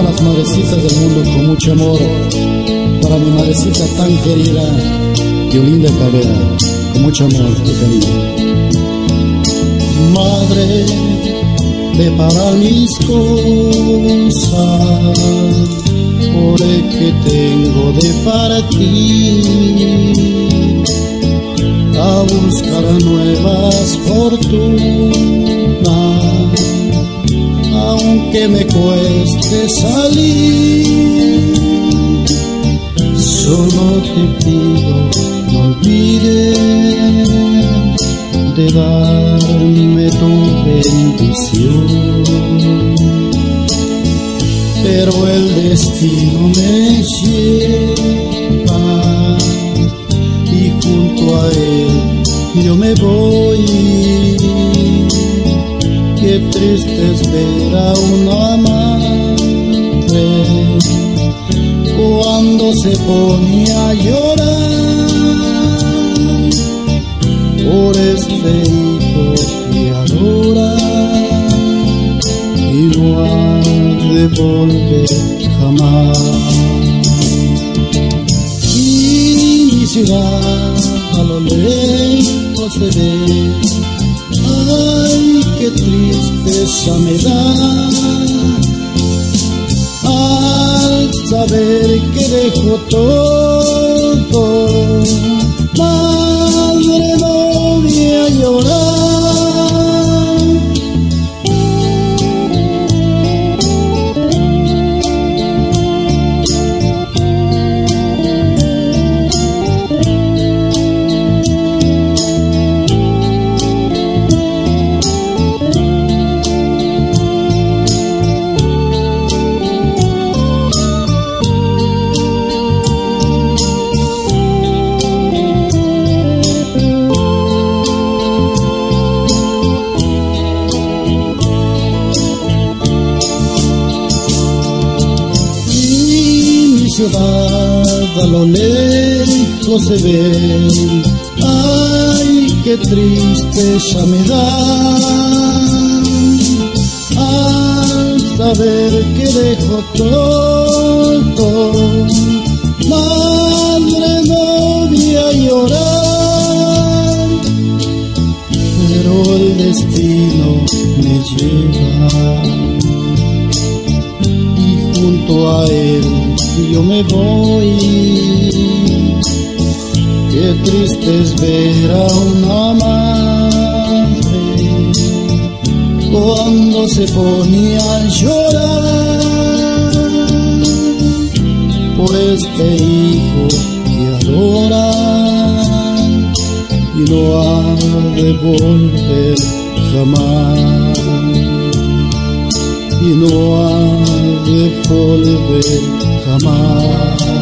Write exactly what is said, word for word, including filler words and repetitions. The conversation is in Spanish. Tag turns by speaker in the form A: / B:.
A: todas las madrecitas del mundo con mucho amor. Para mi madrecita tan querida, Yolinda Cabrera, con mucho amor y cariño. Madre, prepara mis cosas, porque tengo de partir a buscar nuevas fortunas, aunque me cueste salir. Solo te pido, no olvides de darme tu bendición. Pero el destino me lleva y junto a él yo me voy. Qué triste es ver a una madre cuando se pone a llorar por este hijo que adora y no ha de volver jamás. Y mi ciudad a lo lejos se ve, ay, qué tristeza me da al saber que dejo todo. Madre, no voy a llorar. Ciudad a lo lejos se ve, ay, qué tristeza me da al saber que dejo todo. Madre, no voy a llorar, pero el destino me lleva y junto a él yo me voy. Qué triste es ver a una madre cuando se pone a llorar por este hijo que adora y no ha de volver jamás, y no ha de volver jamás.